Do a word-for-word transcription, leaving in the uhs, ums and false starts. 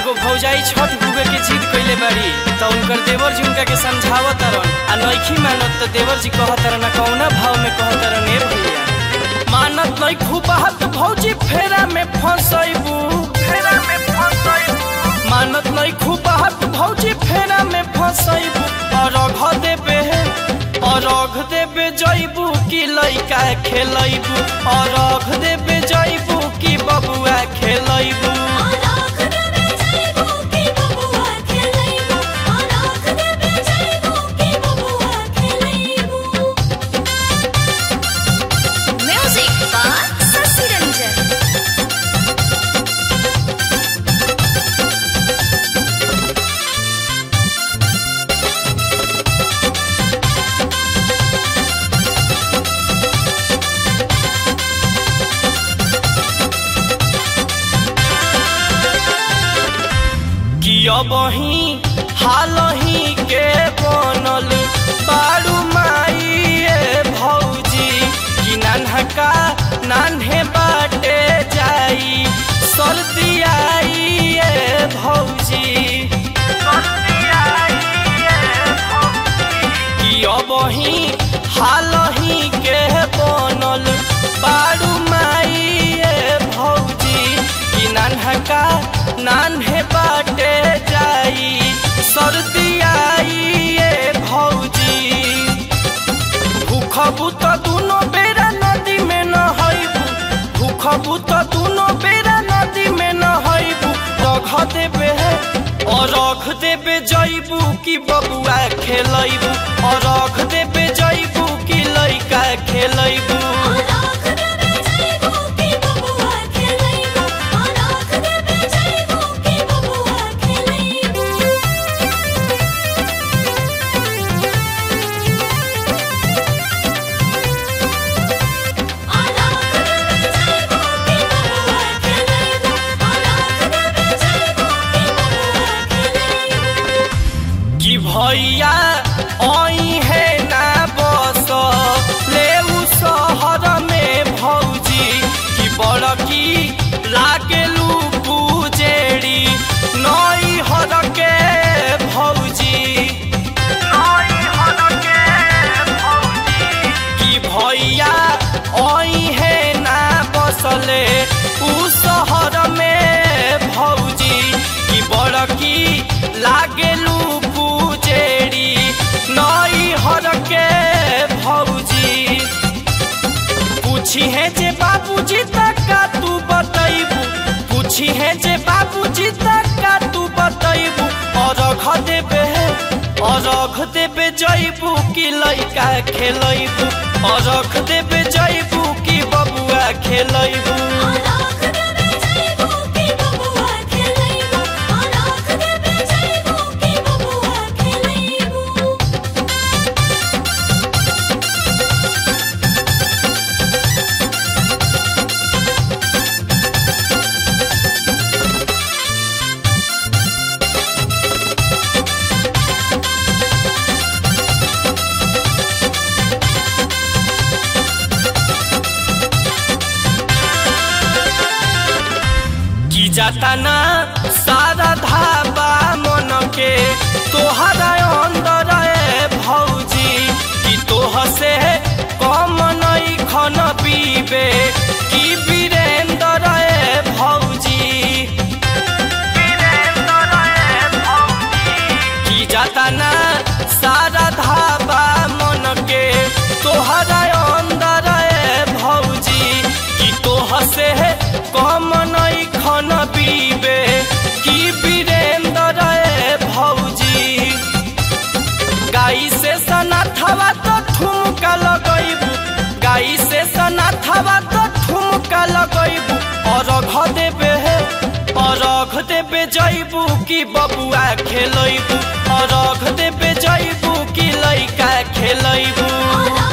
एगो भौजाई छठ भूगे के जिद कइले बाड़ी त उनकर देवर जी उनका के समझावत तरन आ नइखी मानत त देवर जी कहत तरन कौना भाव में कहत तरन ए भैया मानत नहीं खूब हाथ भौजी फेरा में फंसैबू फेरा में फंसैबू मानत नहीं खूब हाथ भौजी फेरा में फंसैबू और अघ देबे और अघ देबे जइबू की लइका खेलैबू और अघ देबे जइबू की बबुआ खेलैबू बही हालही के बनल बारू माई भौजी कि नानहका नान्हे बाटे जाई सर्दी आई भौजी कि बही हालही के बनल बारू माई भौजी कि नानहका नान्हे बाटे जाई सर्दी आई भौजी भूखबू त दुनो बेरा नदी में नहैबू भूखबू त दुनो बेरा नदी में नहैबू रख देबे और रख देबे जइबू की बबुआ खेलैबू और रख देबे जइबू की लइका खेलैबू भैया आई है ना बस ले शहर में भौजी की बड़की लागेलू पूजेड़ी नई हर के भौजी नई हर के भौजी की भैया आई है ना बसले उ शहर में भौजी की बड़की लागेलू नई हर के भौजी पूछी है जे बाबूजी तक का तू बतैबू पूछी है जे बाबूजी तक का तू बतैबू और रख देबे और रख देबे जइबू की लइका खेलैबू और रख देबे जइबू की बबुआ खेलैबू जाता ना सारा धाबा मन के तोहरा अंदर भौजी कि तोह से कम नहीं खन पीबे कि वीरेंद्र भौजी कि जाता ना सारा धाबा मन के तोहरा अंदर भौजी कि तोह से कम नहीं खन पीबे कि वीरेंद्र भौजी गाई से सनाथवा तो ठुमका लगैबू गाई से सनाथवा तो ठुमका लगैबू और रख देबे और रख देबे जइबू की बबुआ खेलैबू और रख देबे जइबू की लइका खेलैबू।